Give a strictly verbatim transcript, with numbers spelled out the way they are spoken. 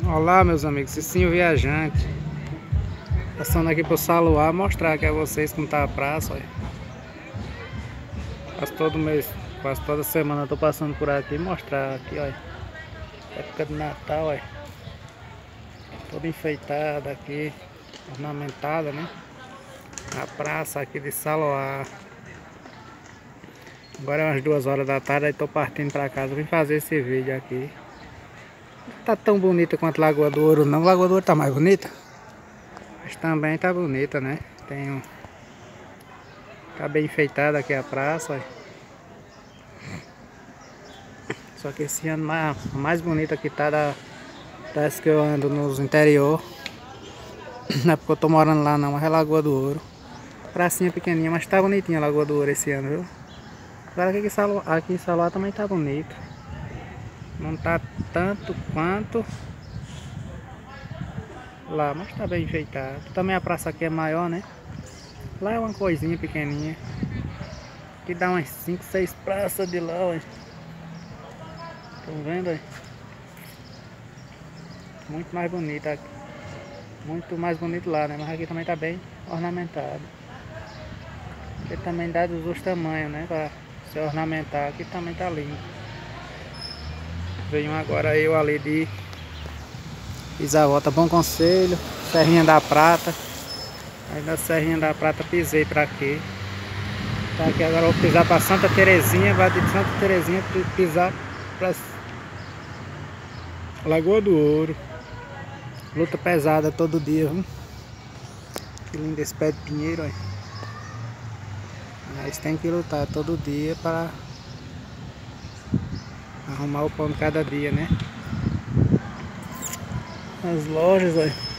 Olá, meus amigos, Cicinho Viajante. Passando aqui pro Saluar, mostrar aqui a vocês como tá a praça, olha. Quase todo mês, quase toda semana eu tô passando por aqui, mostrar aqui, olha. Época de Natal, olha. Toda enfeitada aqui, ornamentada, né? A praça aqui de Saluar. Agora é umas duas horas da tarde, aí tô partindo pra casa, vim fazer esse vídeo aqui. Não tá tão bonita quanto Lagoa do Ouro não, Lagoa do Ouro tá mais bonita. Mas também tá bonita, né? Tem um... Tá bem enfeitada aqui a praça, olha. Só que esse ano mais, mais bonita que tá da, das que eu ando nos interior. Não é porque eu tô morando lá não, mas é Lagoa do Ouro. Pracinha pequenininha, mas tá bonitinha a Lagoa do Ouro esse ano, viu? Agora aqui em Saluar, aqui em Saluar também tá bonito. Não tá tanto quanto lá, mas tá bem enfeitado. Também a praça aqui é maior, né? Lá é uma coisinha pequenininha. Aqui dá umas cinco, seis praças de lá, olha. Estão vendo aí? Muito mais bonita aqui. Muito mais bonito lá, né? Mas aqui também tá bem ornamentado. Aqui também dá dos outros tamanhos, né? Pra se ornamentar. Aqui também tá lindo. Venho agora eu ali de Isavota, Bom Conselho, Serrinha da Prata. Aí da Serrinha da Prata pisei pra aqui. Tá aqui agora eu vou pisar pra Santa Terezinha, vai de Santa Terezinha pisar pra Lagoa do Ouro. Luta pesada todo dia, viu? Que lindo esse pé de pinheiro, olha. Mas tem que lutar todo dia para arrumar o pão de cada dia, né? As lojas, olha.